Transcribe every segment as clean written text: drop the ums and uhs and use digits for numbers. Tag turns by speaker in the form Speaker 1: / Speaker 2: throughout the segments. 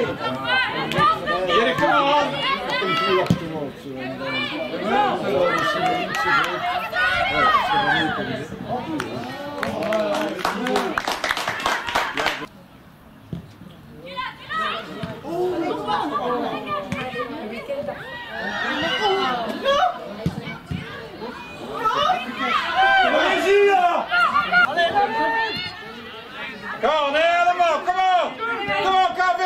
Speaker 1: Erik, come on! Come on, helemaal, come on! Come on, KV!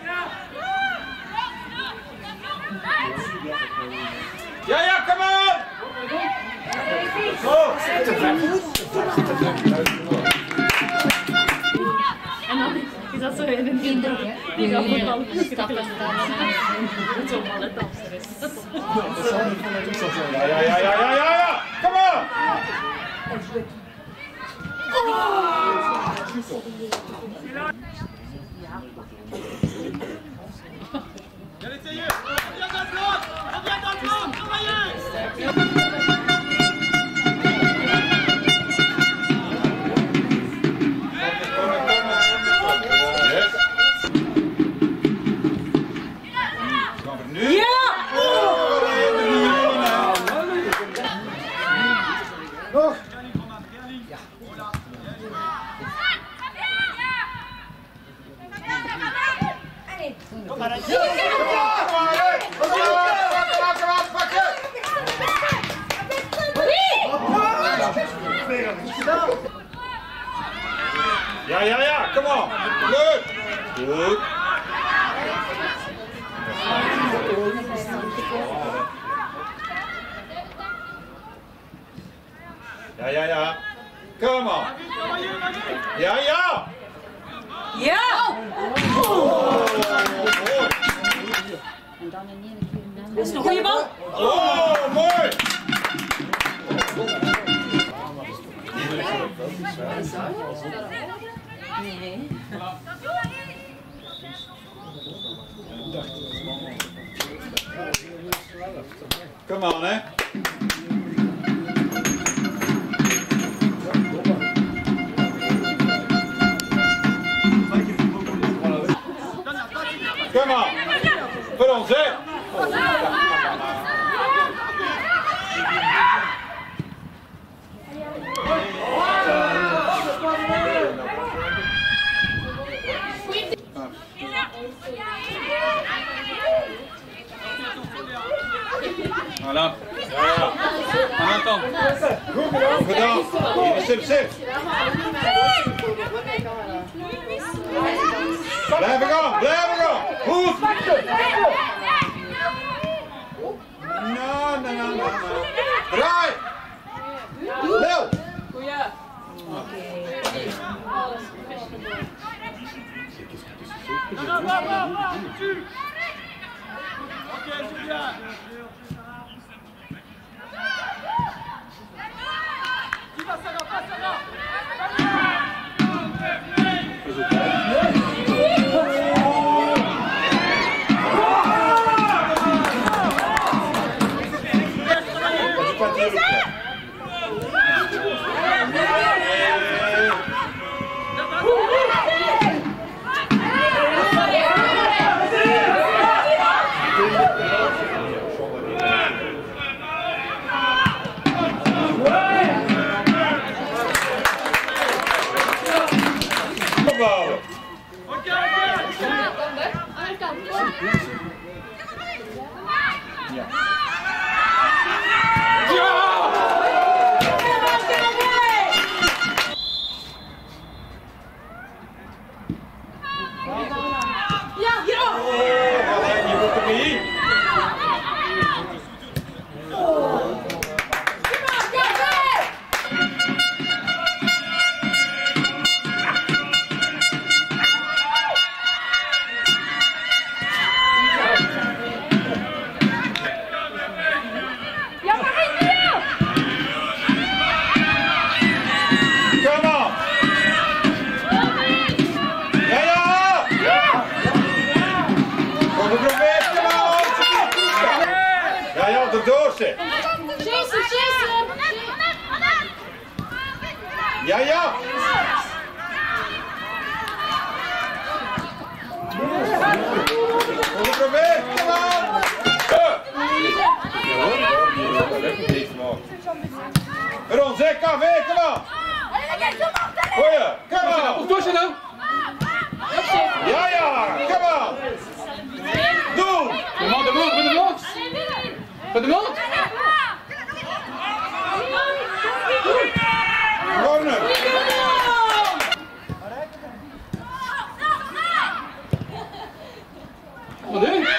Speaker 1: Ja, come on! Zo!
Speaker 2: En dan is dat zo in een indruk, hè? Die gaat voetballen. Zo'n balletdanser is.
Speaker 1: Ja! Come on! Ja, come on. Good. Good. Ja. Come on. Ja.
Speaker 2: Ja!
Speaker 3: En dan in één keer een
Speaker 2: Dat is een goede bal.
Speaker 1: Oh, mooi.
Speaker 3: Nee.
Speaker 1: Come on, hè. Come on. Voor ons, hè. Voilà. Ja. Aan de kant. Goed gedaan. Zit. Blijven gaan. Goed. No. Draai. Lil.
Speaker 2: Goeie.
Speaker 4: Oké, Julia.
Speaker 1: Doorzetten. Ja. Probeer, kom aan! Ron, zeg KV, kom aan! Goeie, kom aan!
Speaker 4: Hoe doe je nou?
Speaker 1: Ja, ja, kom aan! Doe!
Speaker 4: De mond, de mond, met de mond! Met de mond!
Speaker 1: Corner!
Speaker 4: Wat doe je?